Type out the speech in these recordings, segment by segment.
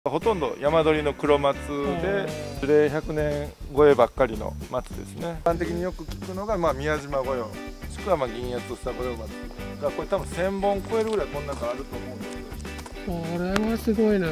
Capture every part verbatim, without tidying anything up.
ほとんど山鳥の黒松で樹齢ひゃくねん超えばっかりの松ですね。一般的によく聞くのが、まあ、宮島御用、もしくはまあ銀八房御用松が、これ多分せんぼん超えるぐらいこの中あると思うんですけど、 これはすごいな。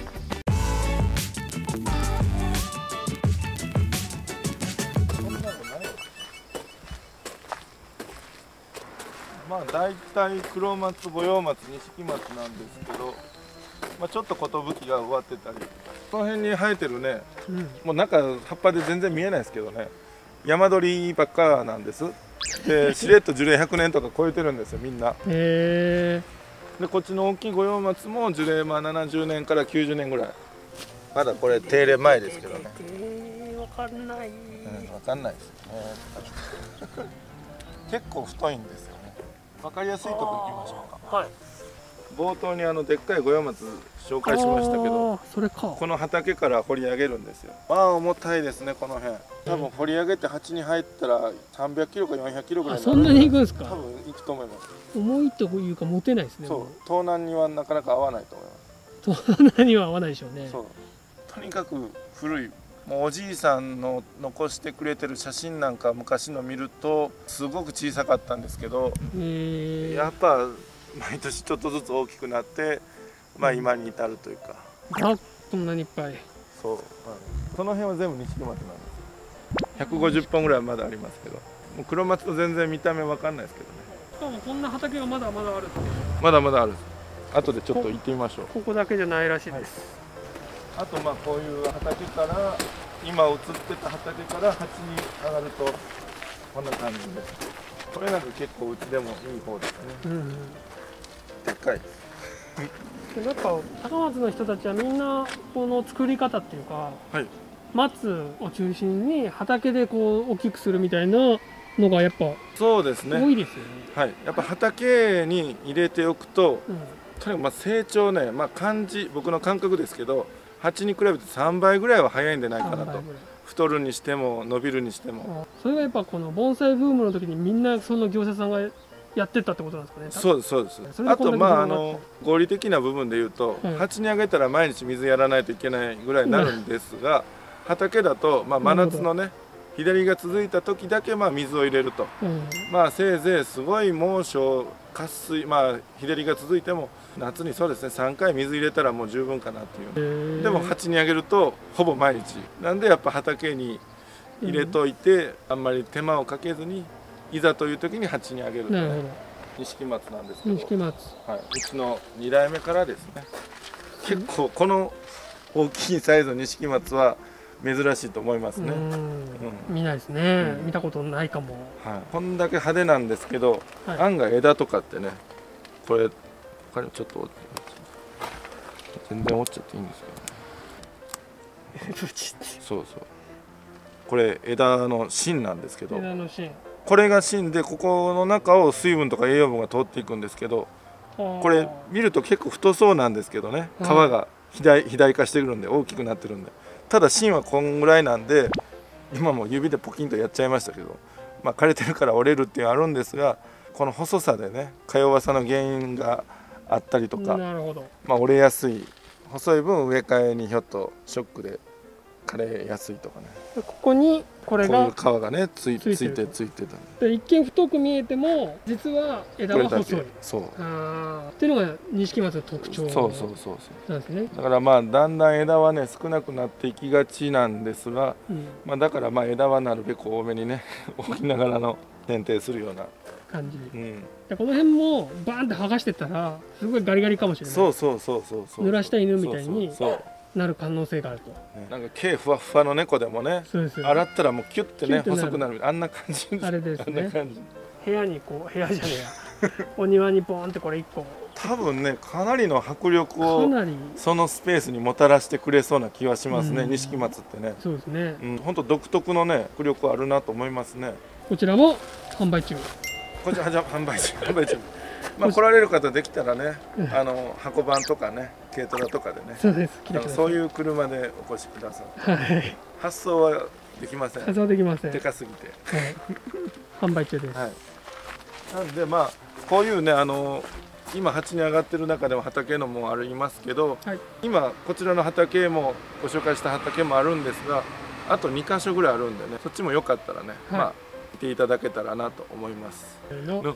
まあ大体黒松、御用松、錦松なんですけど、まあ、ちょっと寿が終わってたり、この辺に生えてるね、うん、もう中葉っぱで全然見えないですけどね、山鳥ばっかなんです。でしれっと樹齢ひゃくねんとか超えてるんですよ、みんな。へでこっちの大きい御用松も樹齢まあななじゅうねんからきゅうじゅうねんぐらい。まだこれ手入れ前ですけどね。 分かんない、うん、 分かんないですよね。結構太いんですよね。分かりやすいとこ行きましょうか。はい、冒頭にあのでっかい御用松紹介しましたけど、 それか、 この畑から掘り上げるんですよ。まあ重たいですね、この辺。多分掘り上げて鉢に入ったらさんびゃくキロかよんひゃくキロぐらいになる。 そんなにいくんですか。 多分いくと思います。 重いというか持てないですね。 そう、盗難にはなかなか合わないと思います。 盗難には合わないでしょうね。そう、 とにかく古い。もうおじいさんの残してくれてる写真なんか昔の見るとすごく小さかったんですけど、やっぱ毎年ちょっとずつ大きくなって、まあ今に至るというか。 あ、こんなにいっぱい。 そう、その辺は全部錦松なんです。ひゃくごじゅっぽんぐらいまだありますけど、もう黒松と全然見た目わかんないですけどね。 しかもこんな畑がまだまだあるって。 まだまだある。後でちょっと行ってみましょう。 ここだけじゃないらしいです。 はい、あとまあこういう畑から今映ってた畑から鉢に上がるとこんな感じです。これなんか結構うちでもいい方ですね。うんうん、でっかいです。 やっぱ高松の人たちはみんなこの作り方っていうか、はい、松を中心に畑でこう大きくするみたいなのがやっぱそうですね、 多いですよね。 はい、やっぱ畑に入れておくと、うん、とにかくまあ成長ね、まあ感じ僕の感覚ですけど、鉢に比べてさんばいぐらいは早いんじゃないかなと。太るにしても伸びるにしても。 それがやっぱこの盆栽ブームの時にみんなその業者さんがやってったってことなんですかね。 そうですそうです。あとまああの合理的な部分で言うと、はい、鉢にあげたら毎日水やらないといけないぐらいになるんですが、うん、畑だとまあ真夏のね日照りが続いた時だけまあ水を入れると、うん、まあせいぜいすごい猛暑渇水、まあ日照りが続いても夏にそうですねさんかい水入れたらもう十分かなっていう。でも鉢にあげるとほぼ毎日なんで、やっぱ畑に入れといて、うん、あんまり手間をかけずにいざという時に鉢にあげると、ね、錦松なんですけど、 錦松、 はい、うちのにだいめからですね、結構この大きいサイズの錦松は珍しいと思いますね。うん、 見ないですね、うん、見たことないかも。 はい、こんだけ派手なんですけど、はい、案外枝とかってね、これ他にちょっと全然折っちゃっていいんですけどね。そうそう、これ枝の芯なんですけど、 枝の芯、 これが芯でここの中を水分とか栄養分が通っていくんですけど、これ見ると結構太そうなんですけどね、皮が肥大肥大化してくるんで大きくなってるんで、ただ芯はこんぐらいなんで、今も指でポキンとやっちゃいましたけど、まあ枯れてるから折れるっていうのはあるんですが、この細さでねか弱さの原因があったりとか、 なるほど、 まあ折れやすい、細い分植え替えにひょっとショックで枯れやすいとかね。 ここにこれがこういう皮がねついついてついてた。 で一見太く見えても実は枝は細い。 そう。 ああ、っていうのが錦松の特徴。 そうそうそうなんですね。 だからまあだんだん枝はね少なくなっていきがちなんですが、うん、まあだからまあ枝はなるべく多めにね置きながらの剪定するような感じ。うん。この辺もバーンって剥がしてったらすごいガリガリかもしれない。 そうそうそうそうそう。 濡らした犬みたいに。そうそう。なる可能性があると、 ね、なんか毛ふわふわの猫でもね、洗ったらもうキュッてね細くなる、あんな感じです。 あれですね。部屋にこう部屋じゃねえやお庭にボーンってこれいっこ多分ねかなりの迫力をそのスペースにもたらしてくれそうな気はしますね、錦松ってね。 そうですね、 うん、本当独特のね迫力あるなと思いますね。 こちらも販売中。 こちらじゃ販売中販売中まあ来られる方できたらね、あの箱番とかね軽トラとかでね、 そうです、 そういう車でお越しください。はい、発送はできません。 発送できません。 でかすぎて、 はい、販売中です。はい、 なんでまあこういうねあの今鉢に上がってる中でも畑のもありますけど、 はい、 今こちらの畑もご紹介した畑もあるんですが、あとにかしょぐらいあるんでね、そっちもよかったらね、はい、まあ見ていただけたらなと思います。の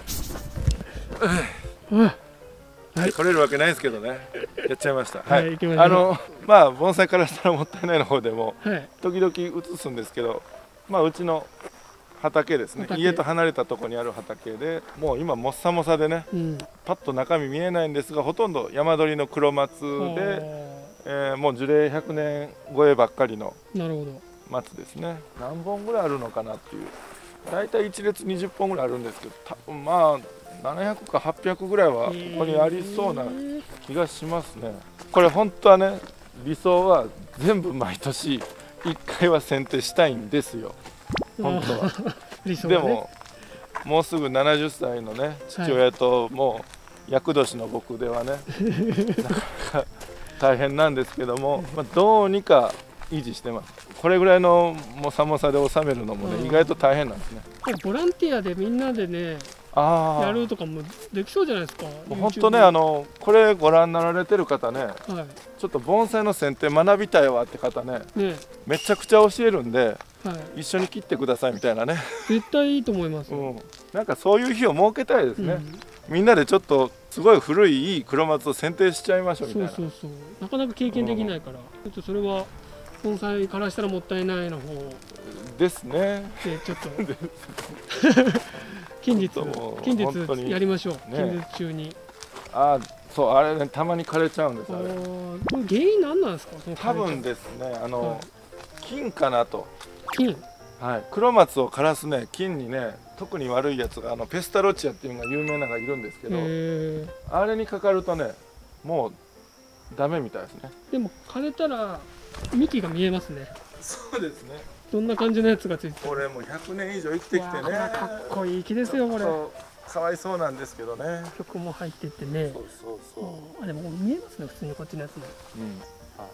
はい、取れるわけないですけどね、やっちゃいました。はい、あのまあ盆栽からしたらもったいないの方でも、はい、時々映すんですけど、まあうちの畑ですね、家と離れたところにある畑で、もう今もっさもさでね、うん、パッと中身見えないんですが、ほとんど山鳥の黒松で、えー、もう樹齢ひゃくねん超えばっかりの松ですね。何本ぐらいあるのかなっていう、大体いち列にじゅっぽんぐらいあるんですけど、多分まあななひゃくかはっぴゃくぐらいはここにありそうな気がしますね。これ本当はね、理想は全部毎年いっかいは剪定したいんですよ、本当は。理想はね、でももうすぐななじゅっさいのね父親ともう厄年の僕ではね、なかなか大変なんですけども、まあ、どうにか維持してます。これぐらいのもさもさで収めるのもね、意外と大変なんですね。ボランティアでみんなでねやるとかもできそうじゃないですか。 本当ね、あのこれご覧になられてる方ね、はい、ちょっと盆栽の剪定学びたいわって方 ね, ねめちゃくちゃ教えるんで、はい、一緒に切ってくださいみたいなね。 絶対いいと思います、 うん、なんかそういう日を設けたいですね、うん、みんなでちょっとすごい古いいい黒松を剪定しちゃいましょうみたいな。 そうそうそう、なかなか経験できないから、うん、ちょっとそれは盆栽からしたらもったいないの方ですね。 でちょっと近日近日やりましょう、ね、近日中に。 ああ、そう、あれね、たまに枯れちゃうんです。あれこれ原因何なんですか？ 多分ですね、あの、はい、菌かなと。 菌、 はい、黒松を枯らすね菌にね、特に悪いやつがあのペスタロチアっていうのが有名なのがいるんですけど、あれにかかるとね、もうダメみたいですね。 でも枯れたら幹が見えますね。 そうですね。 どんな感じのやつがついてる。 これもうひゃくねん以上生きてきてね、 かっこいい木ですよこれ。 かわいそうなんですけどね。 曲も入っててね。 そうそうそう。 あ、でも見えますね、普通にこっちのやつも。 うん。はい。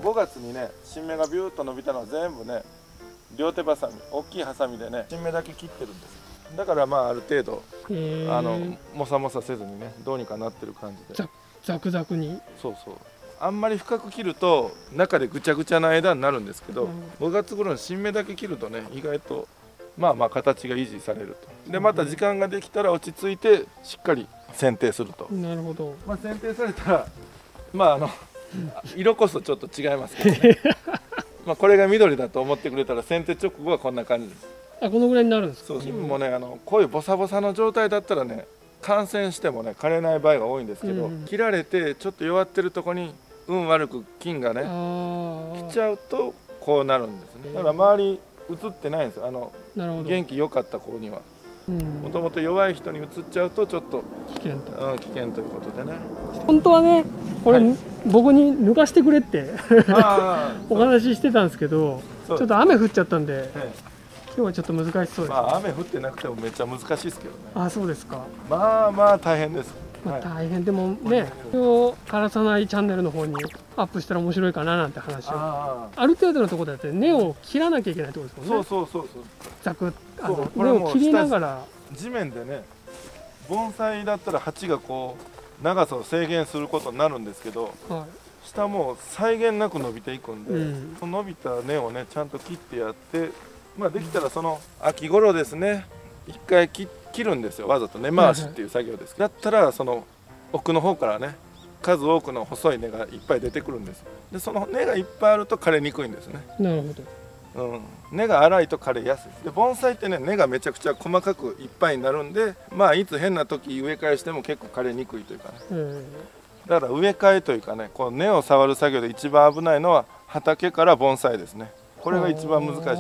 ごがつにね、新芽がビューッと伸びたのは全部ね、両手ばさみ、大きいハサミでね、新芽だけ切ってるんです。だからまあある程度あのもさもさせずにね、どうにかなってる感じで。 ザザクザクに。 そうそう。あんまり深く切ると中でぐちゃぐちゃな枝になるんですけど、うん、ごがつ頃の新芽だけ切るとね、意外とまあまあ形が維持されると。でまた時間ができたら落ち着いてしっかり剪定すると。 なるほど。 まあ剪定されたらまああの色こそちょっと違いますけどね。まあこれが緑だと思ってくれたら剪定直後はこんな感じです。 あ、このぐらいになるんですか。 そう、芯もね、あのこういうボサボサの状態だったらね、感染してもね枯れない場合が多いんですけど、うん、切られてちょっと弱ってるとこに運悪く菌がね来ちゃうとこうなるんですね。だから周り映ってないんですよ、あの元気良かった子には。もともと弱い人に移っちゃうとちょっと危険と、うん、危険ということでね。 本当はねこれ、はい、僕に抜かしてくれってお話ししてたんですけど、ちょっと雨降っちゃったんで、はい、今日はちょっと難しそうです、ね。 まあ雨降ってなくてもめっちゃ難しいですけどね。 あ、そうですか。 まあまあ大変です。 まあ大変でもね、今日枯らさないチャンネルの方にアップしたら面白いかななんて話を。あ, ある程度のところだって根を切らなきゃいけないところですもんね。 そうそうそうそう。 ざくあの根を切りながら。 地面でね、盆栽だったら鉢がこう長さを制限することになるんですけど、はい、下も際限なく伸びていくんで、うん、その伸びた根をねちゃんと切ってやって、まあできたらその秋頃ですね、一回切切るんですよ、わざと根回しっていう作業です。だったらその奥の方からね数多くの細い根がいっぱい出てくるんです。でその根がいっぱいあると枯れにくいんですね。 なるほど。うん、根が粗いと枯れやすい。で盆栽ってね根がめちゃくちゃ細かくいっぱいになるんで、まあいつ変な時植え替えしても結構枯れにくいというかね。だから植え替えというかね、こう根を触る作業で一番危ないのは畑から盆栽ですね。これが一番難しいです。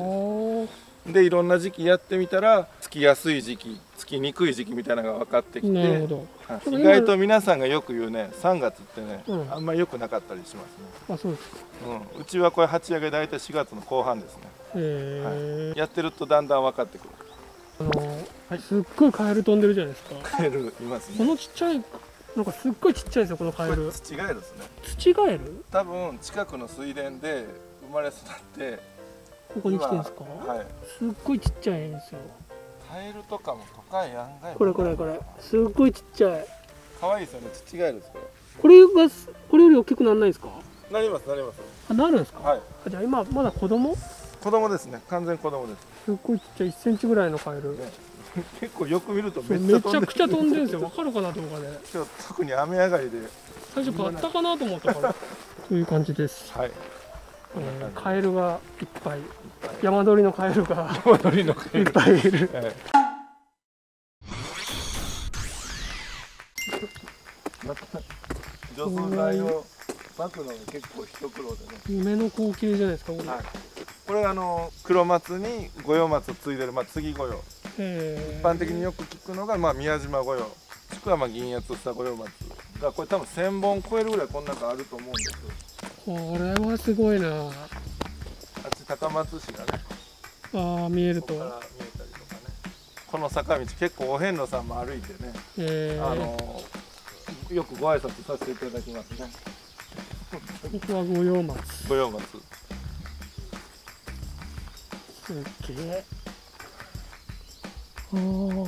でいろんな時期やってみたらつきやすい時期、つきにくい時期みたいなのが分かってきて、意外と皆さんがよく言うねさんがつってね、うん、あんまり良くなかったりしますね。 あ、そうですか。 うん、うちはこれ鉢上げ大体しがつの後半ですね。はい、やってるとだんだん分かってくる。 あのーはい、すっごいカエル飛んでるじゃないですか。 カエルいますね。 このちっちゃいなんかすっごいちっちゃいですよこのカエル。 土ガエルですね。 土ガエル？ 多分近くの水田で生まれ育ってここに来てるんですか。はい。すっごいちっちゃいんですよ。 カエルとかも都会案外。 これこれこれすっごいちっちゃい。 可愛いですよね。ちっちがいですこれ。 これがこれより大きくならないですか？ なりますなります。 あ、なるんですか？ はい。 じゃあ今まだ子供？ 子供ですね。完全子供です。 すっごいちっちゃいいっセンチぐらいのカエル。 ね、結構よく見るとめっちゃめちゃくちゃ飛んでるんですよ。わかるかな動画で。 今日特に雨上がりで。 最初バッタかなと思ったから。という感じです。 はい。 えー、カエルがいっぱい。山鳥のカエルが山鳥のカエルいっぱいいる。はい、 また除草剤を撒くのが結構一苦労でね。 夢の光景じゃないですかこれ。はい、 これがあの黒松に五葉松を継いでる、まあ、継ぎ御用。一般的によく聞くのが、まあ、宮島御用、もしくはまあ銀八房御用松が、これ多分千本超えるぐらいこの中あると思うんです。 これはすごいな。あっち高松市がね、 ああ見えると。 ここから見えたりとかね。この坂道結構お遍路さんも歩いてね、えー、あのよくご挨拶させていただきますね。 ここは五葉松。 五葉松。 すっげえ。おお。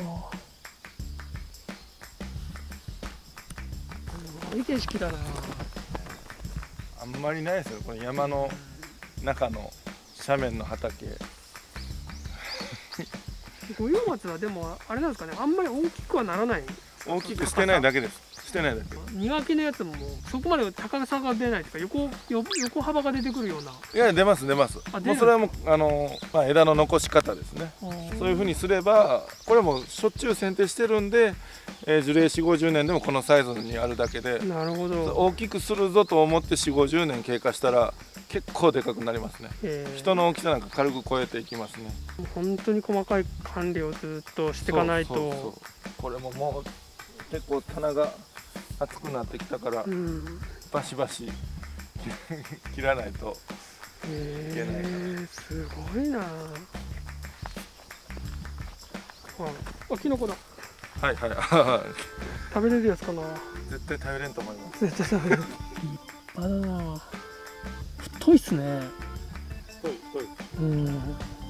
すごい景色だな。 あんまりないですよ。この山の中の斜面の畑。 五葉松はでもあれなんですかね。あんまり大きくはならない。 大きくしてないだけです。してないだけ。 庭木のやつもそこまで高さが出ないというか、横横幅が出てくるような。 いや出ます出ます。もうそれはもうあのまあ枝の残し方ですね。そういうふうにすれば、これもしょっちゅう剪定してるんで、えー、樹齢よん、ごじゅうねんでもこのサイズにあるだけで。 なるほど。 大きくするぞと思ってよん、ごじゅうねん経過したら結構でかくなりますね。人の大きさなんか軽く超えていきますね。 本当に細かい管理をずっとしていかないと。そうそうそう、 これももう結構棚が厚くなってきたから、うん、バシバシ切らないといけないから。えー、 すごいな。あ、キノコだ。 はいはい。 食べれるやつかな。 絶対食べれんと思います。 絶対食べれる。立派だな。太いっすね。 太い太い。 うん。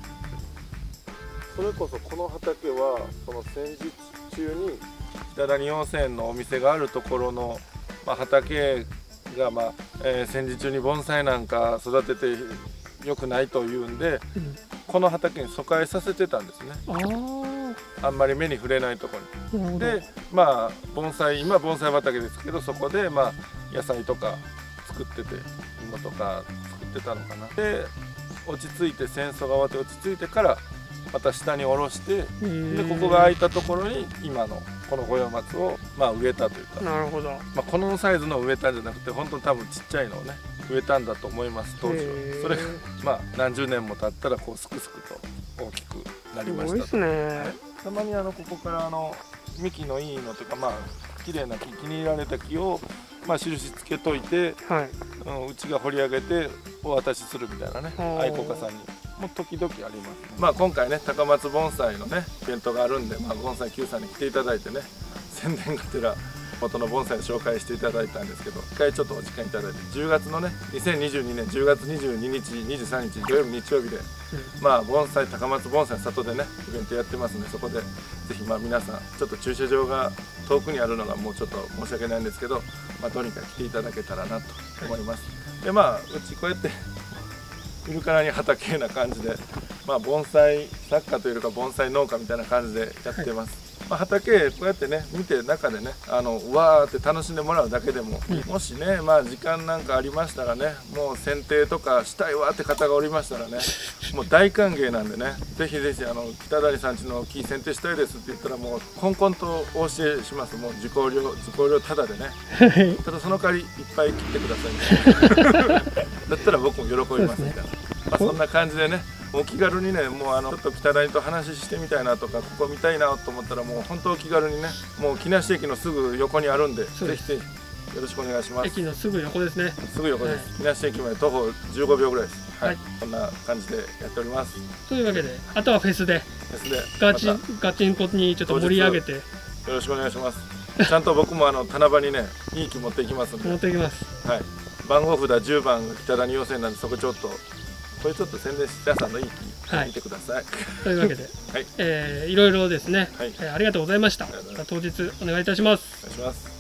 それこそこの畑はその戦時中に北谷温泉のお店があるところの、まあ、畑が、まあえー、戦時中に盆栽なんか育ててよくないというんで、うん、この畑に疎開させてたんですね。ああんまり目に触れないところに。でまあ盆栽今盆栽畑ですけど、そこでまあ野菜とか作ってて芋とか作ってたのかな。で落ち着いて戦争が終わって落ち着いてからまた下に下ろして、でここが空いたところに今のこの五葉松をまあ植えたというか。なるほど。まあこのサイズの植えたんじゃなくて、本当に多分ちっちゃいのをね植えたんだと思います当時は。それがまあ何十年も経ったらこうすくすくと大きくなりました。すごいですね。はい、たまにあのここからあの幹のいいのというか、まあ綺麗な木、気に入られた木をまあ印つけといて、はい、うん、うちが掘り上げてお渡しするみたいなね、愛好家さんにも時々あります、ね。まあ今回ね高松盆栽のねイベントがあるんで、まあ、盆栽 Q さんに来ていただいてね、宣伝がてら元の盆栽を紹介していただいたんですけど、一回ちょっとお時間いただいて、じゅうがつのねにせんにじゅうにねんじゅうがつにじゅうににちにじゅうさんにち土曜日日曜日で、うん、まあ盆栽高松盆栽の里でねイベントやってますんで、そこでぜひまあ皆さんちょっと駐車場が遠くにあるのがもうちょっと申し訳ないんですけど、まあどうにか来ていただけたらなと思います。でまあうちこうやって見るからに畑な感じで、まあ盆栽作家というか盆栽農家みたいな感じでやってます。はい、まあ、畑こうやってね見て中でねあのわーって楽しんでもらうだけでも、うん、もしねまあ時間なんかありましたらね、もう剪定とかしたいわって方がおりましたらね、もう大歓迎なんでね、ぜひぜひあの北谷さんちの木剪定したいですって言ったらもうコンコンとお教えします。もう受講料受講料タダでねただその代わりいっぱい切ってくださいねだったら僕も喜びますみたいな、まあ、そんな感じでね、お気軽にね、もうあのちょっと北谷と話してみたいなとか、ここ見たいなと思ったら、もう本当気軽にね、もう木梨駅のすぐ横にあるんで、ぜひぜひよろしくお願いします。 駅のすぐ横ですね。 すぐ横です。はい、木梨駅まで徒歩じゅうごびょうぐらいです。はい、はい、こんな感じでやっております。 というわけで、あとはフェスで、 フェスでガチガチンコにちょっと盛り上げて、よろしくお願いします。ちゃんと僕もあの棚場にね、いい木持っていきますんで。 持っていきます。 はい。番号札じゅうばんが北谷要請なんで、そこちょっとこれちょっと宣伝して皆さんのいい木見てください。はい、 というわけで、はい、えー、いろいろですね、はい、えー、ありがとうございました。当日お願いいたします。 お願いします。